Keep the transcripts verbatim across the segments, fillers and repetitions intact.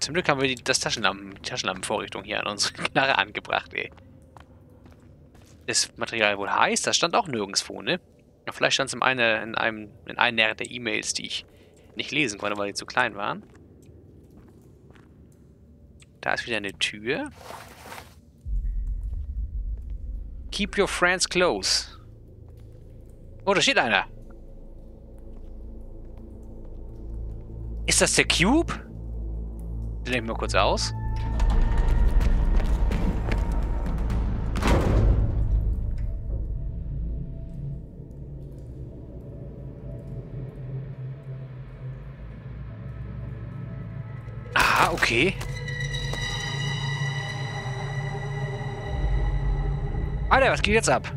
Zum Glück haben wir die, das Taschenlampen, die Taschenlampenvorrichtung hier an unsere Knarre angebracht, ey. Das Material wohl heiß, das stand auch nirgendwo, ne? Ja, vielleicht stand es in, eine, in, einem, in einer der E-Mails, die ich nicht lesen konnte, weil die zu klein waren. Da ist wieder eine Tür. Keep your friends close. Oh, da steht einer. Ist das der Cube? Den nehmen wir kurz aus. Ah, okay. Alter, was geht jetzt ab?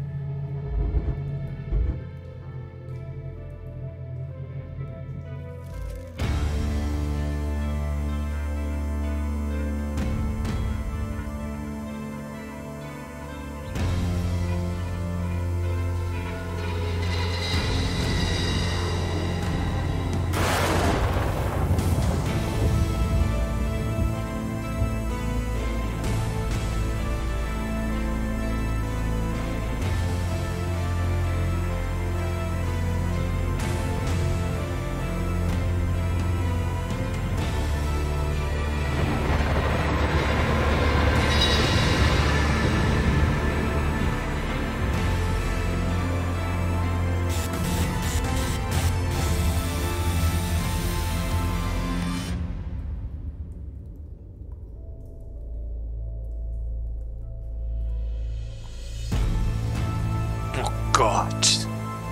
Gott.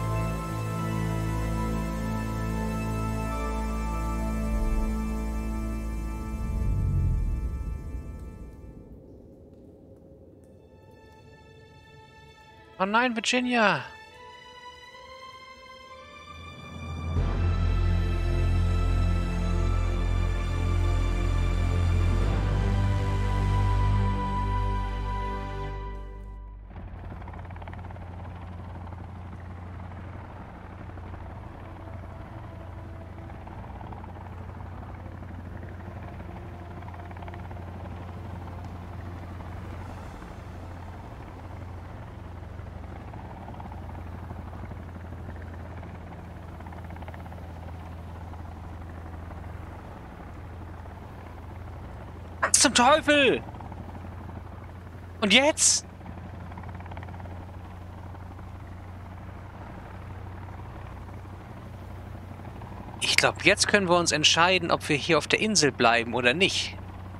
Oh nein, Virginia. Was zum Teufel? Und jetzt? Ich glaube, jetzt können wir uns entscheiden, ob wir hier auf der Insel bleiben oder nicht.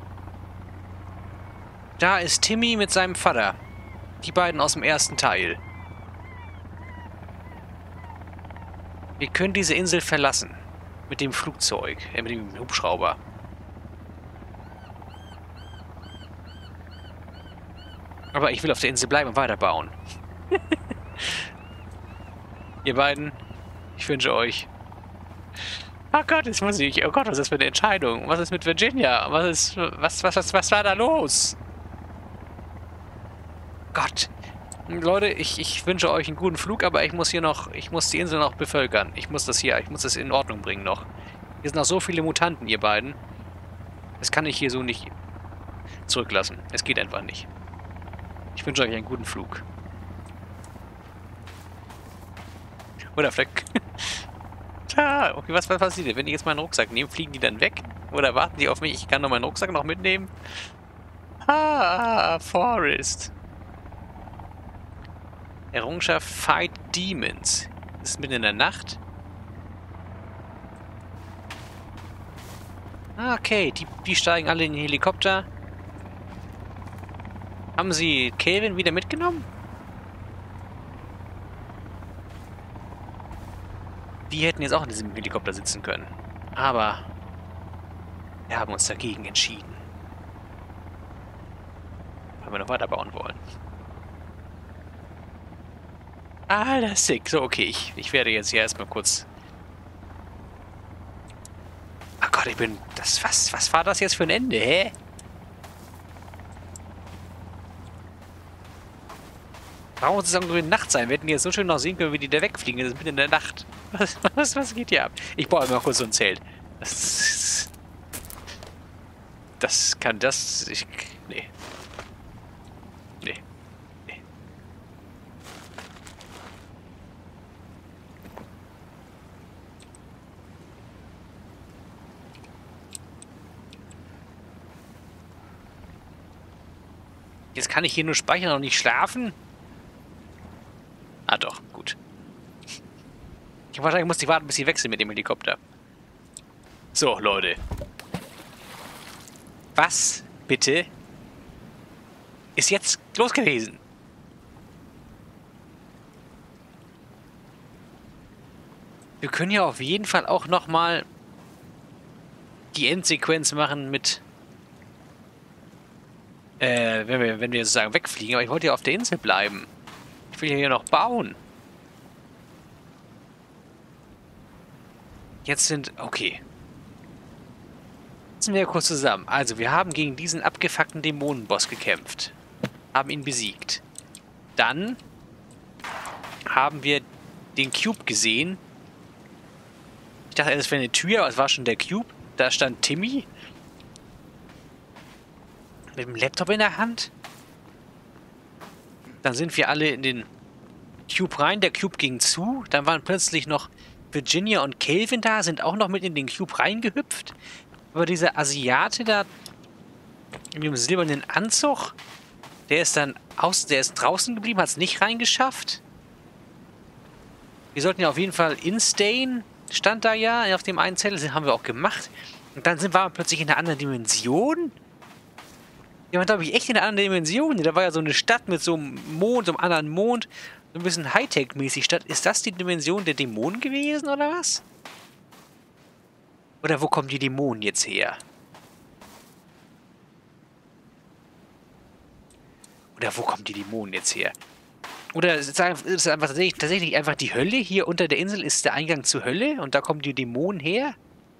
Da ist Timmy mit seinem Vater. Die beiden aus dem ersten Teil. Wir können diese Insel verlassen. Mit dem Flugzeug, äh, mit dem Hubschrauber. Aber ich will auf der Insel bleiben und weiterbauen. Ihr beiden, ich wünsche euch... Oh Gott, jetzt muss ich... Oh Gott, was ist das für eine Entscheidung? Was ist mit Virginia? Was ist... Was, was, was, was war da los? Gott. Leute, ich, ich wünsche euch einen guten Flug, aber ich muss hier noch... Ich muss die Insel noch bevölkern. Ich muss das hier... Ich muss das in Ordnung bringen noch. Hier sind noch so viele Mutanten, ihr beiden. Das kann ich hier so nicht zurücklassen. Es geht einfach nicht. Ich wünsche euch einen guten Flug. Oder vielleicht... Tja, okay, was, was passiert? Wenn ich jetzt meinen Rucksack nehme, fliegen die dann weg? Oder warten die auf mich? Ich kann doch meinen Rucksack noch mitnehmen. Ah, Forest. Errungenschaft Fight Demons. Das ist mitten in der Nacht. Ah, okay, die, die steigen alle in den Helikopter. Haben sie Kelvin wieder mitgenommen? Die hätten jetzt auch in diesem Helikopter sitzen können. Aber wir haben uns dagegen entschieden. Weil wir noch weiterbauen wollen. Ah, das ist sick. So, okay, ich, ich werde jetzt hier erstmal kurz... Ach Gott, ich bin... Das, was, was war das jetzt für ein Ende, hä? Warum muss es irgendwie Nacht sein? Wir hätten jetzt so schön noch sehen können, wie die da wegfliegen. Das ist mitten in der Nacht. Was, was, was geht hier ab? Ich baue mal kurz so ein Zelt. Das ist... Das kann das... Ich, nee. Nee. Nee. Jetzt kann ich hier nur speichern und nicht schlafen? Ah doch, gut. Ich wahrscheinlich muss ich warten, bis sie wechseln mit dem Helikopter. So, Leute. Was, bitte, ist jetzt los gewesen? Wir können ja auf jeden Fall auch nochmal die Endsequenz machen mit... Äh, wenn wir, wenn wir sozusagen wegfliegen. Aber ich wollte ja auf der Insel bleiben. Ich will ja hier noch bauen. Jetzt sind... Okay. Fassen wir kurz zusammen. Also, wir haben gegen diesen abgefuckten Dämonenboss gekämpft. Haben ihn besiegt. Dann haben wir den Cube gesehen. Ich dachte, es wäre eine Tür, aber es war schon der Cube. Da stand Timmy. Mit dem Laptop in der Hand. Dann sind wir alle in den Cube rein. Der Cube ging zu. Dann waren plötzlich noch Virginia und Calvin da. Sind auch noch mit in den Cube reingehüpft. Aber dieser Asiate da in dem silbernen Anzug, der ist dann aus, der ist draußen geblieben, hat es nicht reingeschafft. Wir sollten ja auf jeden Fall instayen, stand da ja auf dem einen Zettel, das haben wir auch gemacht. Und dann sind wir plötzlich in einer anderen Dimension. Ja, man glaube ich echt in einer anderen Dimension. Da war ja so eine Stadt mit so einem Mond, so einem anderen Mond, so ein bisschen Hightech-mäßig Stadt. Ist das die Dimension der Dämonen gewesen oder was? Oder wo kommen die Dämonen jetzt her? Oder wo kommen die Dämonen jetzt her? Oder ist es einfach tatsächlich, tatsächlich einfach die Hölle? Hier unter der Insel ist der Eingang zur Hölle und da kommen die Dämonen her?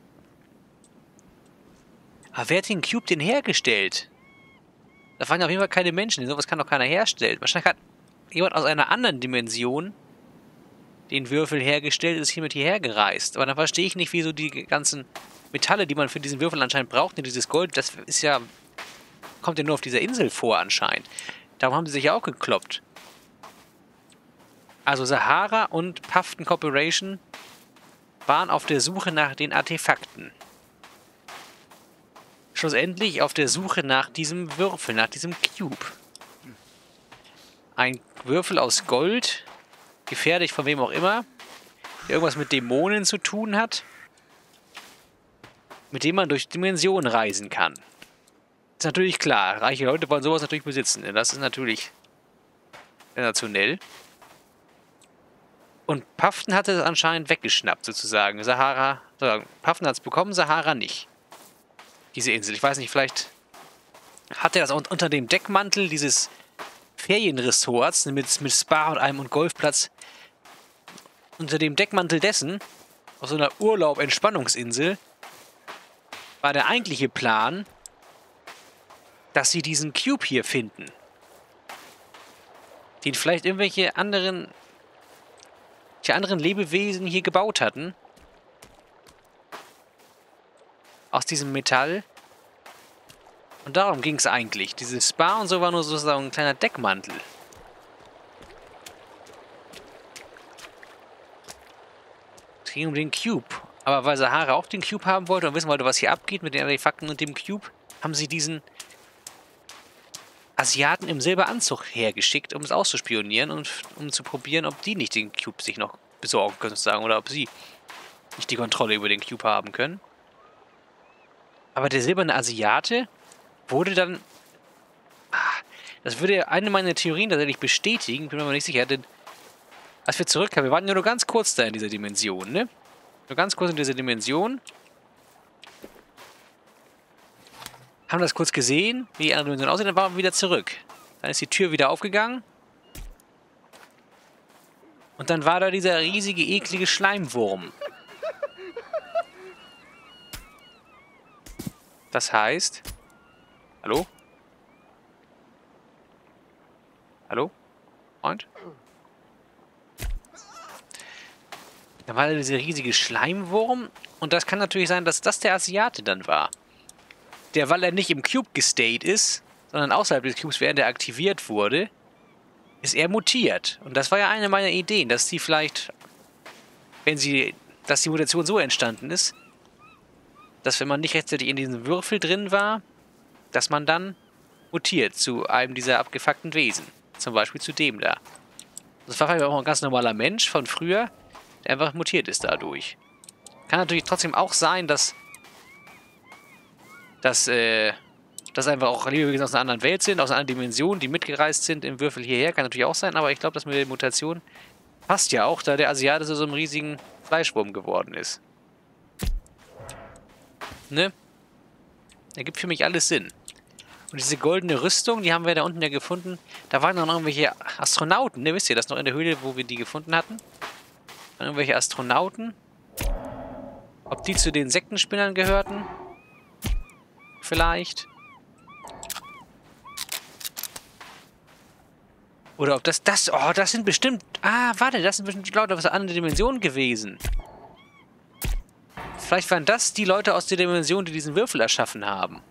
Aber wer hat den Cube denn hergestellt? Da waren ja auf jeden Fall keine Menschen. Sowas kann doch keiner herstellen. Wahrscheinlich hat jemand aus einer anderen Dimension den Würfel hergestellt und ist hiermit hierher gereist. Aber dann verstehe ich nicht, wieso die ganzen Metalle, die man für diesen Würfel anscheinend braucht, und dieses Gold, das ist ja... kommt ja nur auf dieser Insel vor anscheinend. Darum haben sie sich ja auch gekloppt. Also Sahara und Puffton Corporation waren auf der Suche nach den Artefakten. Schlussendlich auf der Suche nach diesem Würfel, nach diesem Cube. Ein Würfel aus Gold... Gefährlich von wem auch immer, der irgendwas mit Dämonen zu tun hat, mit dem man durch Dimensionen reisen kann. Ist natürlich klar, reiche Leute wollen sowas natürlich besitzen, denn das ist natürlich sensationell. Und Puffton hatte es anscheinend weggeschnappt, sozusagen. Sahara, sozusagen, Puffton hat es bekommen, Sahara nicht. Diese Insel, ich weiß nicht, vielleicht hat er das unter dem Deckmantel dieses Ferienresorts mit, mit Spa und einem und Golfplatz. Unter dem Deckmantel dessen, auf so einer Urlaub-Entspannungsinsel, war der eigentliche Plan, dass sie diesen Cube hier finden. Den vielleicht irgendwelche anderen, die anderen Lebewesen hier gebaut hatten. Aus diesem Metall. Und darum ging es eigentlich. Dieses Spa und so war nur sozusagen ein kleiner Deckmantel. Es ging um den Cube. Aber weil Sahara auch den Cube haben wollte und wissen wollte, was hier abgeht mit den Artefakten und dem Cube, haben sie diesen Asiaten im Silberanzug hergeschickt, um es auszuspionieren und um zu probieren, ob die nicht den Cube sich noch besorgen können, sozusagen, oder ob sie nicht die Kontrolle über den Cube haben können. Aber der silberne Asiate wurde dann... Das würde eine meiner Theorien tatsächlich bestätigen, bin mir aber nicht sicher, denn als wir zurückkamen, wir waren ja nur ganz kurz da in dieser Dimension, ne? Nur ganz kurz in dieser Dimension. Haben das kurz gesehen, wie die andere Dimension aussieht, dann waren wir wieder zurück. Dann ist die Tür wieder aufgegangen. Und dann war da dieser riesige, eklige Schleimwurm. Das heißt... Hallo? Hallo? Freund? Da war dieser riesige Schleimwurm. Und das kann natürlich sein, dass das der Asiate dann war. der, weil er nicht im Cube gestayed ist, sondern außerhalb des Cubes, während er aktiviert wurde, ist er mutiert. Und das war ja eine meiner Ideen, dass die vielleicht, wenn sie, dass die Mutation so entstanden ist, dass wenn man nicht rechtzeitig in diesem Würfel drin war, dass man dann mutiert zu einem dieser abgefuckten Wesen. Zum Beispiel zu dem da. Das war vielleicht auch ein ganz normaler Mensch von früher, der einfach mutiert ist dadurch. Kann natürlich trotzdem auch sein, dass dass, äh, dass einfach auch Lebewesen aus einer anderen Welt sind, aus einer anderen Dimension, die mitgereist sind im Würfel hierher. Kann natürlich auch sein, aber ich glaube, das mit der Mutation passt ja auch, da der Asiate so einem riesigen Fleischwurm geworden ist. Ne? Ergibt für mich alles Sinn. Und diese goldene Rüstung, die haben wir da unten ja gefunden. Da waren noch irgendwelche Astronauten, ne? Wisst ihr das noch in der Höhle, wo wir die gefunden hatten? Da waren irgendwelche Astronauten. Ob die zu den Sektenspinnern gehörten? Vielleicht. Oder ob das, das, oh, das sind bestimmt, ah, warte, das sind bestimmt Leute aus einer anderen Dimension gewesen. Vielleicht waren das die Leute aus der Dimension, die diesen Würfel erschaffen haben.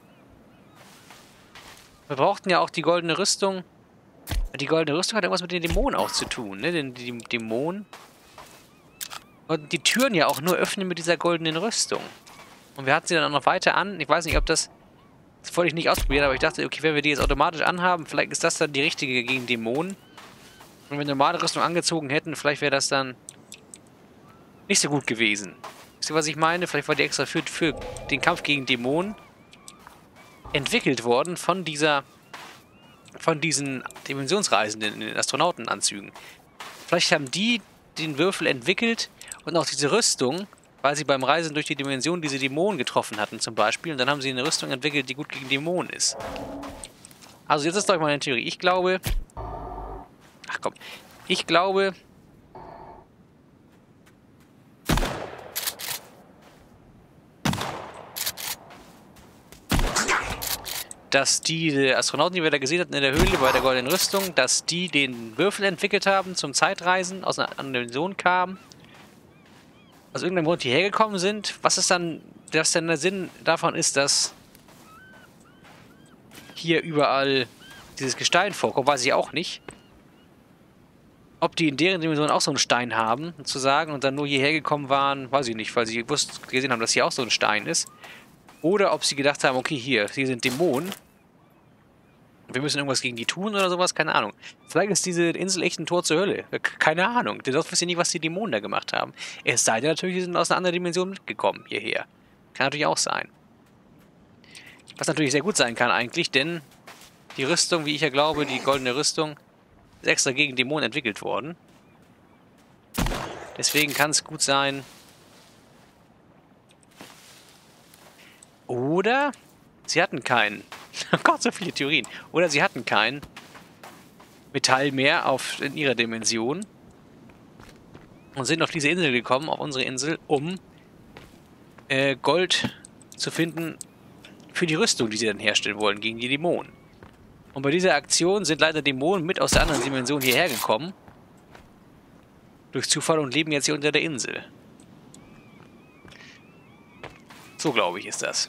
Wir brauchten ja auch die goldene Rüstung. Die goldene Rüstung hat irgendwas mit den Dämonen auch zu tun, ne? Den, die Dämonen. Und die Türen ja auch nur öffnen mit dieser goldenen Rüstung. Und wir hatten sie dann auch noch weiter an. Ich weiß nicht, ob das... Das wollte ich nicht ausprobieren, aber ich dachte, okay, wenn wir die jetzt automatisch anhaben, vielleicht ist das dann die richtige gegen Dämonen. Und wenn wir normale Rüstung angezogen hätten, vielleicht wäre das dann nicht so gut gewesen. Wisst ihr, was ich meine? Vielleicht war die extra für, für den Kampf gegen Dämonen entwickelt worden von dieser, von diesen Dimensionsreisenden in den Astronautenanzügen. Vielleicht haben die den Würfel entwickelt und auch diese Rüstung, weil sie beim Reisen durch die Dimension diese Dämonen getroffen hatten zum Beispiel. Und dann haben sie eine Rüstung entwickelt, die gut gegen Dämonen ist. Also jetzt ist doch mal eine Theorie. Ich glaube... Ach komm. Ich glaube... dass die Astronauten, die wir da gesehen hatten in der Höhle bei der goldenen Rüstung, dass die den Würfel entwickelt haben zum Zeitreisen, aus einer anderen Dimension kamen, aus irgendeinem Grund hierher gekommen sind. Was ist dann, was denn der Sinn davon ist, dass hier überall dieses Gestein vorkommt, weiß ich auch nicht. Ob die in deren Dimension auch so einen Stein haben, zu sagen, und dann nur hierher gekommen waren, weiß ich nicht, weil sie gewusst, gesehen haben, dass hier auch so ein Stein ist. Oder ob sie gedacht haben, okay, hier, hier sind Dämonen. Wir müssen irgendwas gegen die tun oder sowas, keine Ahnung. Vielleicht ist diese Insel echt ein Tor zur Hölle. Keine Ahnung. Denn dort wissen nicht, was die Dämonen da gemacht haben. Es sei denn natürlich, die sind aus einer anderen Dimension mitgekommen hierher. Kann natürlich auch sein. Was natürlich sehr gut sein kann eigentlich, denn die Rüstung, wie ich ja glaube, die goldene Rüstung, ist extra gegen Dämonen entwickelt worden. Deswegen kann es gut sein. Oder sie hatten keinen. Oh Gott, so viele Theorien. Oder sie hatten kein Metall mehr auf, in ihrer Dimension und sind auf diese Insel gekommen, auf unsere Insel, um äh, Gold zu finden für die Rüstung, die sie dann herstellen wollen gegen die Dämonen. Und bei dieser Aktion sind leider Dämonen mit aus der anderen Dimension hierher gekommen. Durch Zufall und leben jetzt hier unter der Insel. So glaube ich ist das.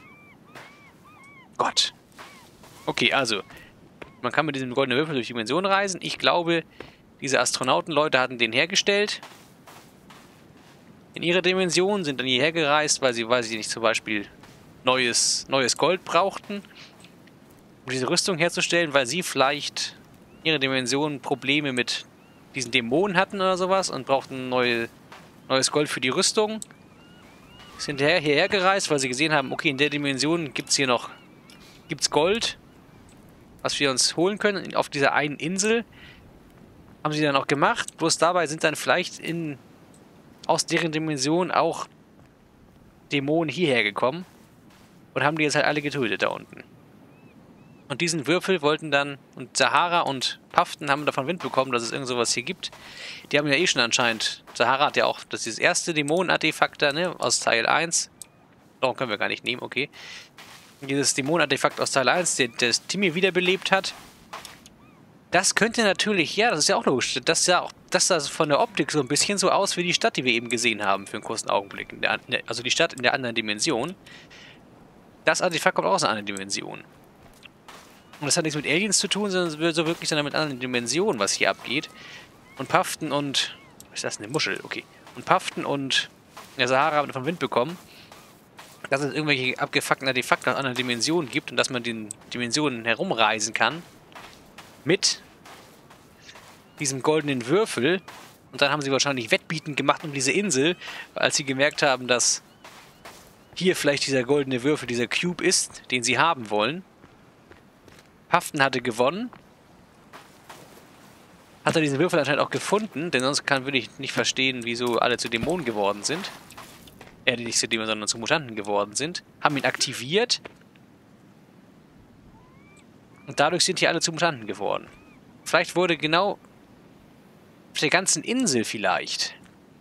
Gott. Okay, also. Man kann mit diesem goldenen Würfel durch Dimensionen reisen. Ich glaube, diese Astronautenleute hatten den hergestellt. In ihrer Dimension, sind dann hierher gereist, weil sie, weil sie nicht zum Beispiel neues, neues Gold brauchten, um diese Rüstung herzustellen, weil sie vielleicht in ihrer Dimension Probleme mit diesen Dämonen hatten oder sowas und brauchten neue, neues Gold für die Rüstung. Sind hierher, hierher gereist, weil sie gesehen haben, okay, in der Dimension gibt es hier noch gibt's Gold, was wir uns holen können auf dieser einen Insel. Haben sie dann auch gemacht, bloß dabei sind dann vielleicht in aus deren Dimension auch Dämonen hierher gekommen und haben die jetzt halt alle getötet da unten. Und diesen Würfel wollten dann, und Sahara und Paften haben davon Wind bekommen, dass es irgend sowas hier gibt. Die haben ja eh schon anscheinend, Sahara hat ja auch, das ist das erste Dämonen-Artefakt da, ne, aus Teil eins. Darum können wir gar nicht nehmen, okay. Dieses Dämonen-Artefakt aus Teil eins, der das Timmy wiederbelebt hat. Das könnte natürlich, ja, das ist ja auch logisch, das sah, auch, das sah von der Optik so ein bisschen so aus wie die Stadt, die wir eben gesehen haben für einen kurzen Augenblick. In der, also die Stadt in der anderen Dimension. Das Artefakt kommt auch aus einer anderen Dimension. Und das hat nichts mit Aliens zu tun, sondern so wirklich sondern mit anderen Dimensionen, was hier abgeht. Und Paften und... Was ist das? Eine Muschel? Okay. Und Paften und der Sahara haben von Wind bekommen, dass es irgendwelche abgefuckten Artefakte aus anderen Dimensionen gibt und dass man den Dimensionen herumreisen kann. Mit diesem goldenen Würfel. Und dann haben sie wahrscheinlich Wettbieten gemacht um diese Insel, als sie gemerkt haben, dass hier vielleicht dieser goldene Würfel, dieser Cube ist, den sie haben wollen. Paften hatte gewonnen. Hat er diesen Würfel anscheinend auch gefunden, denn sonst kann, würde ich nicht verstehen, wieso alle zu Dämonen geworden sind. Äh, nicht zu Dämonen, sondern zu Mutanten geworden sind. Haben ihn aktiviert. Und dadurch sind hier alle zu Mutanten geworden. Vielleicht wurde genau auf der ganzen Insel vielleicht.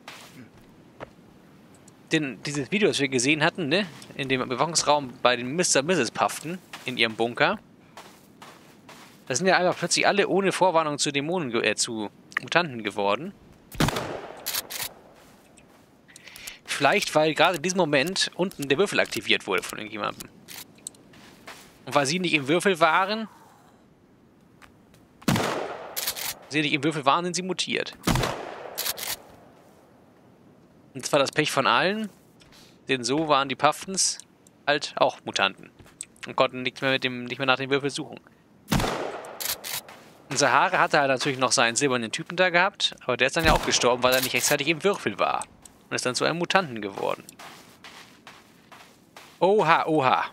Denn dieses Video, das wir gesehen hatten, ne, in dem Bewachungsraum bei den Mister und Misses Paften in ihrem Bunker, da sind ja einfach plötzlich alle ohne Vorwarnung zu Dämonen, äh, zu Mutanten geworden. Vielleicht, weil gerade in diesem Moment unten der Würfel aktiviert wurde von irgendjemandem. Und weil sie nicht im Würfel waren, sie nicht im Würfel waren, sind sie mutiert. Und zwar das Pech von allen, denn so waren die Paftens halt auch Mutanten. Und konnten nicht mehr, mit dem, nicht mehr nach dem Würfel suchen. Und Sahara hatte halt natürlich noch seinen silbernen Typen da gehabt, aber der ist dann ja auch gestorben, weil er nicht rechtzeitig im Würfel war. Und ist dann zu einem Mutanten geworden. Oha, oha.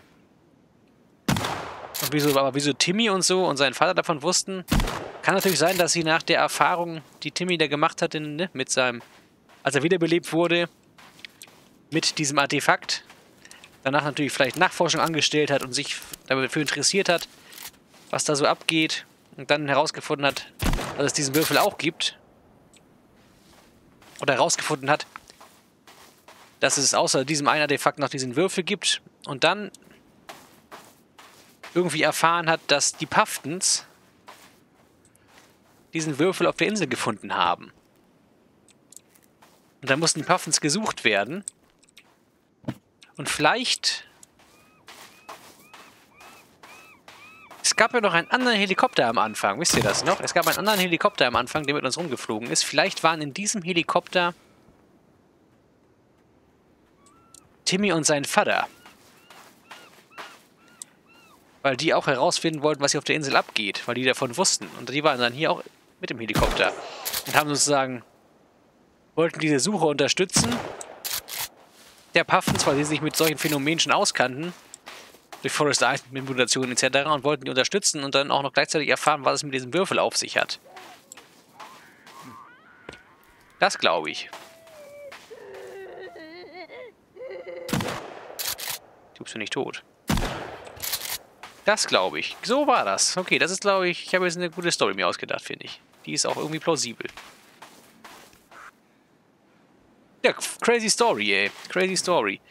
Und wieso, aber wieso Timmy und so und sein Vater davon wussten, kann natürlich sein, dass sie nach der Erfahrung, die Timmy da gemacht hat, in, ne, mit seinem, als er wiederbelebt wurde, mit diesem Artefakt, danach natürlich vielleicht Nachforschung angestellt hat und sich dafür interessiert hat, was da so abgeht. Und dann herausgefunden hat, dass es diesen Würfel auch gibt. Oder herausgefunden hat, dass es außer diesem einen Artefakt noch diesen Würfel gibt. Und dann irgendwie erfahren hat, dass die Paftens diesen Würfel auf der Insel gefunden haben. Und dann mussten die Paftens gesucht werden. Und vielleicht... Es gab ja noch einen anderen Helikopter am Anfang, wisst ihr das noch? Es gab einen anderen Helikopter am Anfang, der mit uns rumgeflogen ist. Vielleicht waren in diesem Helikopter Timmy und sein Vater. Weil die auch herausfinden wollten, was hier auf der Insel abgeht. Weil die davon wussten. Und die waren dann hier auch mit dem Helikopter. Und haben sozusagen... wollten diese Suche unterstützen. Der Paftens, weil sie sich mit solchen Phänomenen schon auskannten. Durch Forest Eisen-Mutationen et cetera. Und wollten die unterstützen und dann auch noch gleichzeitig erfahren, was es mit diesem Würfel auf sich hat. Das glaube ich. Du bist ja nicht tot. Das glaube ich. So war das. Okay, das ist, glaube ich, ich habe jetzt eine gute Story mir ausgedacht, finde ich. Die ist auch irgendwie plausibel. Ja, crazy Story, ey. Crazy Story.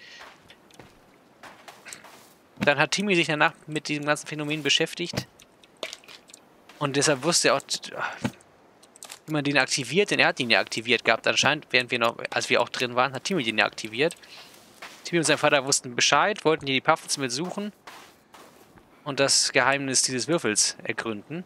Dann hat Timmy sich danach mit diesem ganzen Phänomen beschäftigt. Und deshalb wusste er auch, wie man den aktiviert, denn er hat ihn ja aktiviert gehabt anscheinend, während wir noch, als wir auch drin waren, hat Timmy den ja aktiviert. Timmy und sein Vater wussten Bescheid, wollten hier die Paftens mit suchen und das Geheimnis dieses Würfels ergründen.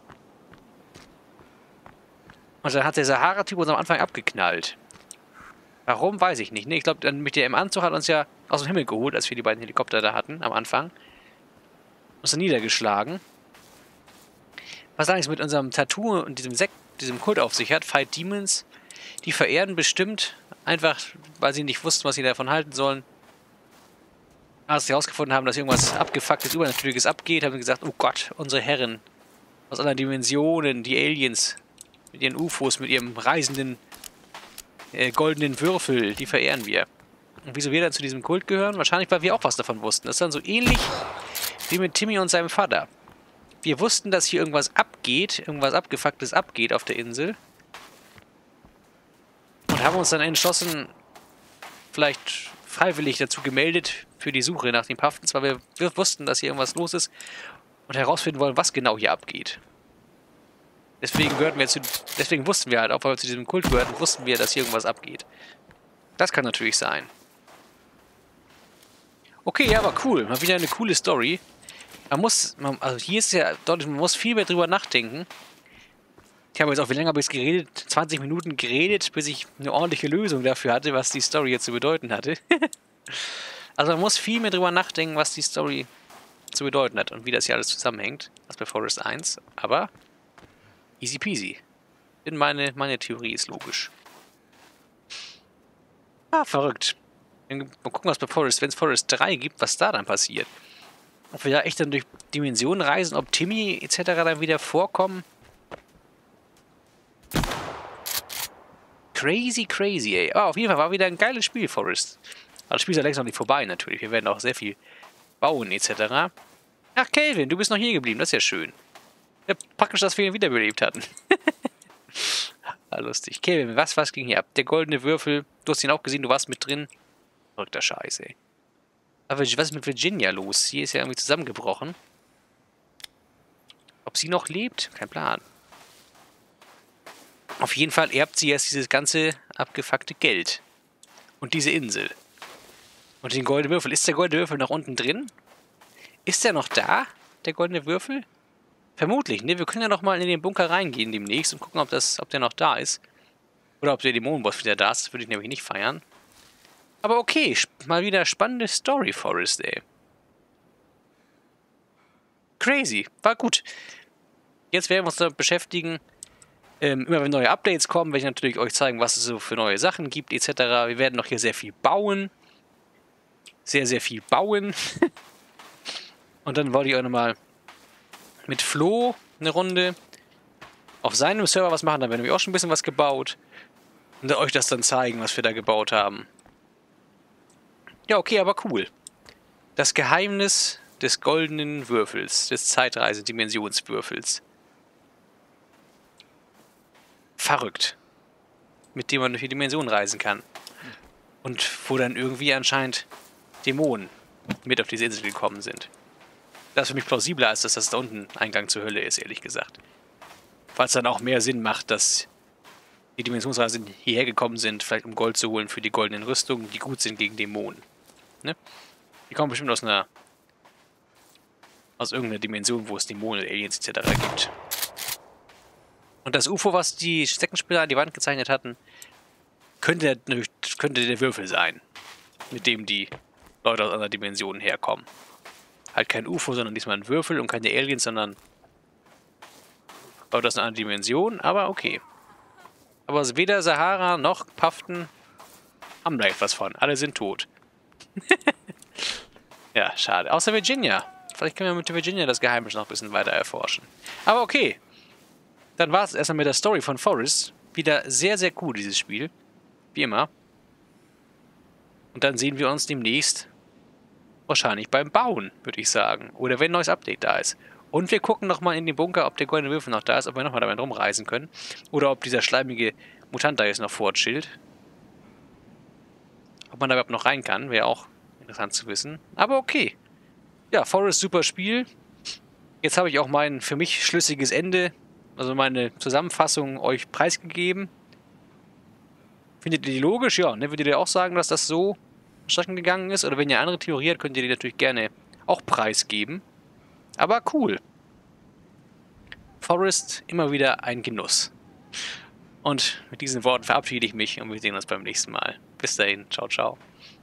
Und dann hat der Sahara-Typ uns am Anfang abgeknallt. Warum, weiß ich nicht. Ne? Ich glaube, mit der im Anzug hat uns ja aus dem Himmel geholt, als wir die beiden Helikopter da hatten, am Anfang. Uns dann niedergeschlagen. Was eigentlich mit unserem Tattoo und diesem Sekt, diesem Kult auf sich hat, Fight Demons, die verehren bestimmt, einfach, weil sie nicht wussten, was sie davon halten sollen. Als sie herausgefunden haben, dass irgendwas abgefucktes, Übernatürliches abgeht, haben sie gesagt, oh Gott, unsere Herren aus anderen Dimensionen, die Aliens, mit ihren U F Os, mit ihrem reisenden äh, goldenen Würfel, die verehren wir. Und wieso wir dann zu diesem Kult gehören? Wahrscheinlich, weil wir auch was davon wussten. Das ist dann so ähnlich wie mit Timmy und seinem Vater. Wir wussten, dass hier irgendwas abgeht, irgendwas Abgefucktes abgeht auf der Insel. Und haben uns dann entschlossen, vielleicht freiwillig dazu gemeldet für die Suche nach den Paftens, weil wir, wir wussten, dass hier irgendwas los ist und herausfinden wollen, was genau hier abgeht. Deswegen gehörten wir zu, deswegen wussten wir halt, auch weil wir zu diesem Kult gehörten, wussten wir, dass hier irgendwas abgeht. Das kann natürlich sein. Okay, ja, aber cool. Mal wieder eine coole Story. Man muss, man, also hier ist ja deutlich, man muss viel mehr drüber nachdenken. Ich habe jetzt auch, wie lange habe ich es geredet? zwanzig Minuten geredet, bis ich eine ordentliche Lösung dafür hatte, was die Story jetzt zu bedeuten hatte. Also man muss viel mehr drüber nachdenken, was die Story zu bedeuten hat und wie das hier alles zusammenhängt, als bei Forest eins. Aber easy peasy. Denn meine, meine Theorie ist logisch. Ah, verrückt. Mal gucken, was bei Forest, wenn es Forest drei gibt, was da dann passiert. Ob wir da echt dann durch Dimensionen reisen, ob Timmy et cetera dann wieder vorkommen. Crazy, crazy, ey. Aber auf jeden Fall war wieder ein geiles Spiel, Forest. Aber das Spiel ist ja längst noch nicht vorbei, natürlich. Wir werden auch sehr viel bauen, et cetera. Ach, Kelvin, du bist noch hier geblieben. Das ist ja schön. Ja, praktisch, dass wir ihn wiederbelebt hatten. Ah, lustig. Kelvin, was, was ging hier ab? Der goldene Würfel. Du hast ihn auch gesehen, du warst mit drin. Verrückter Scheiß, ey. Aber was ist mit Virginia los? Sie ist ja irgendwie zusammengebrochen. Ob sie noch lebt? Kein Plan. Auf jeden Fall erbt sie jetzt dieses ganze abgefuckte Geld. Und diese Insel. Und den goldenen Würfel. Ist der goldene Würfel noch unten drin? Ist der noch da? Der goldene Würfel? Vermutlich, ne? Wir können ja noch mal in den Bunker reingehen demnächst und gucken, ob, das, ob der noch da ist. Oder ob der Dämonenboss wieder da ist. Das würde ich nämlich nicht feiern. Aber okay, mal wieder spannende Story, Forest, ey. Crazy. War gut. Jetzt werden wir uns damit beschäftigen. Ähm, immer wenn neue Updates kommen, werde ich natürlich euch zeigen, was es so für neue Sachen gibt, et cetera. Wir werden noch hier sehr viel bauen. Sehr, sehr viel bauen. Und dann wollte ich auch nochmal mit Flo eine Runde auf seinem Server was machen. Da werden wir auch schon ein bisschen was gebaut. Und euch das dann zeigen, was wir da gebaut haben. Ja, okay, aber cool. Das Geheimnis des goldenen Würfels, des Zeitreise-Dimensionswürfels. Verrückt. Mit dem man durch die Dimension reisen kann. Und wo dann irgendwie anscheinend Dämonen mit auf diese Insel gekommen sind. Das ist für mich plausibler, als dass das da unten Eingang zur Hölle ist, ehrlich gesagt. Falls dann auch mehr Sinn macht, dass die Dimensionsreisen hierher gekommen sind, vielleicht um Gold zu holen für die goldenen Rüstungen, die gut sind gegen Dämonen. Ne? Die kommen bestimmt aus einer aus irgendeiner Dimension, wo es Dämonen, Aliens et cetera gibt. Und das U F O, was die Steckenspieler an die Wand gezeichnet hatten, könnte, könnte der Würfel sein, mit dem die Leute aus anderen Dimensionen herkommen. Halt kein U F O, sondern diesmal ein Würfel und keine Aliens, sondern Leute aus einer anderen Dimension, aber okay. Aber weder Sahara noch Paften haben da etwas von. Alle sind tot. Ja, schade. Außer Virginia. Vielleicht können wir mit Virginia das Geheimnis noch ein bisschen weiter erforschen. Aber okay. Dann war es erstmal mit der Story von Forest. Wieder sehr, sehr cool, dieses Spiel. Wie immer. Und dann sehen wir uns demnächst wahrscheinlich beim Bauen, würde ich sagen. Oder wenn ein neues Update da ist. Und wir gucken nochmal in den Bunker, ob der goldene Würfel noch da ist, ob wir nochmal damit rumreisen können. Oder ob dieser schleimige Mutant da jetzt noch fortchillt. Ob man da überhaupt noch rein kann, wäre auch interessant zu wissen. Aber okay. Ja, Forest, super Spiel. Jetzt habe ich auch mein für mich schlüssiges Ende, also meine Zusammenfassung euch preisgegeben. Findet ihr die logisch? Ja, ne? Würdet ihr auch sagen, dass das so Strecken gegangen ist? Oder wenn ihr andere Theorie habt, könnt ihr die natürlich gerne auch preisgeben. Aber cool. Forest, immer wieder ein Genuss. Und mit diesen Worten verabschiede ich mich und wir sehen uns beim nächsten Mal. Bis dahin, ciao, ciao.